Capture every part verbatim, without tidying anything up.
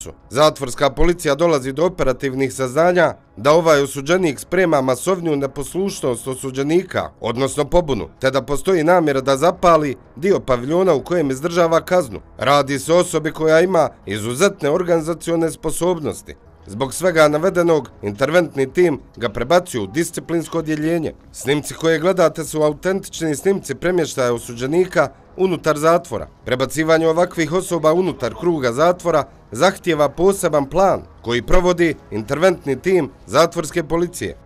Jasenovcu. Zatvorska policija dolazi do operativnih saznanja da ovaj osuđenik sprema masovniju neposlušnost osuđenika, odnosno pobunu, te da postoji namjera da zapali dio paviljona u kojem izdržava kaznu. Radi se o osobi koja ima izuzetne organizacione sposobnosti. Zbog svega navedenog, interventni tim ga prebacuju u disciplinsko odjeljenje. Snimci koje gledate su autentični snimci premještaja osuđenika unutar zatvora. Prebacivanje ovakvih osoba unutar kruga zatvora zahtijeva poseban plan koji provodi interventni tim zatvorske policije.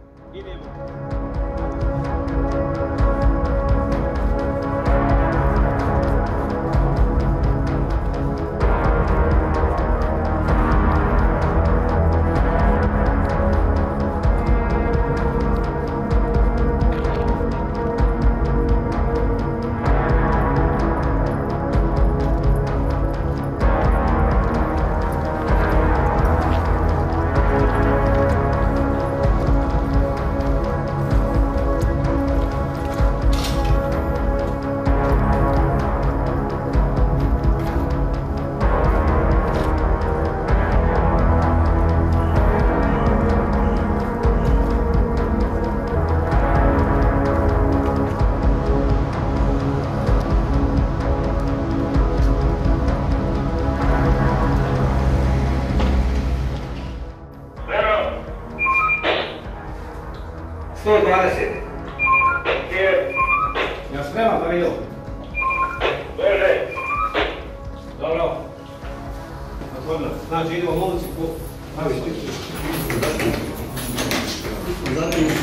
sto dvadeset. Ja spreman, Marilo. Može. Dobro. Otvorno. Znači idemo momci po... Zatim...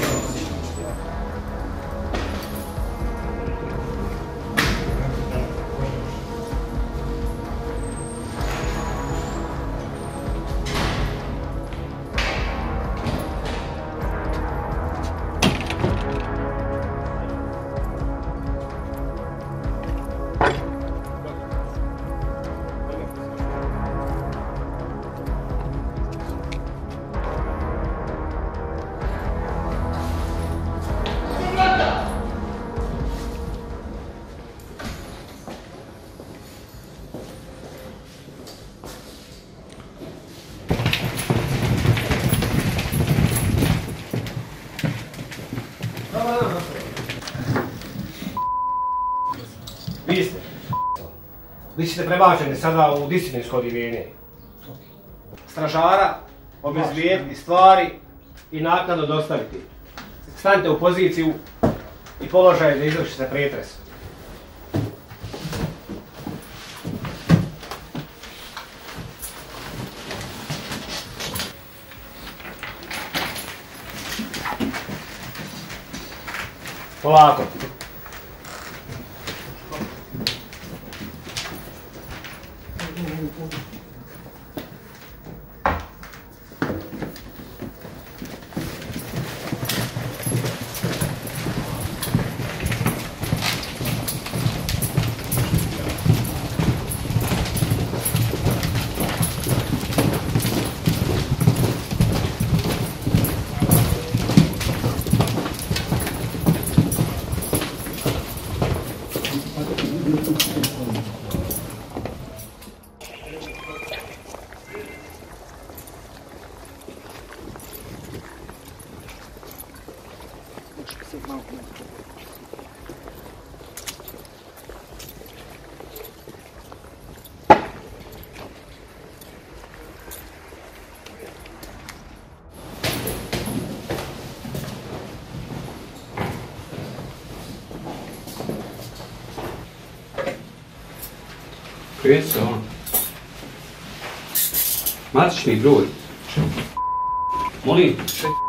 Vi ste. Vi ćete prebačeni sada u disciplinsko odjeljenje. Stražara obezbijediti stvari i naknadno dostaviti. Stanite u poziciju i položaj da izvršite pretres. Polako. Kreti se on. Matični broj. Molim.